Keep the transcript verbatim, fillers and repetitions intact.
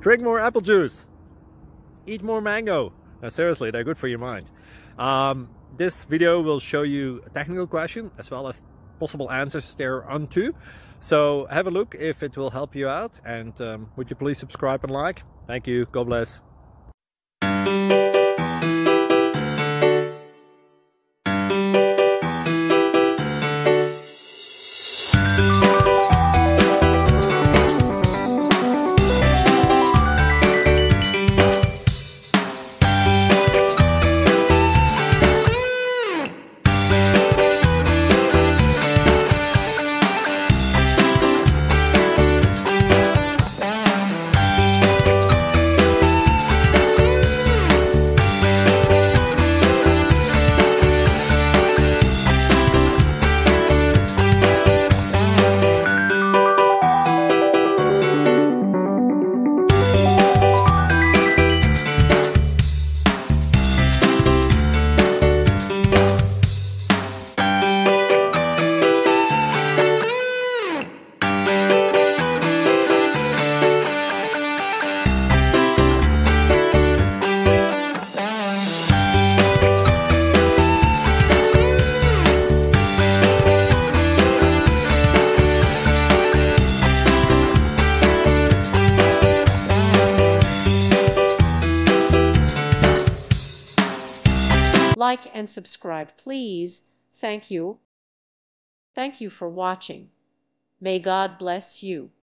Drink more apple juice. Eat more mango. Now seriously, they're good for your mind. Um, this video will show you a technical question as well as possible answers thereunto. So have a look if it will help you out, and um, would you please subscribe and like? Thank you. God bless. Like and subscribe, please. Thank you. Thank you for watching. May God bless you.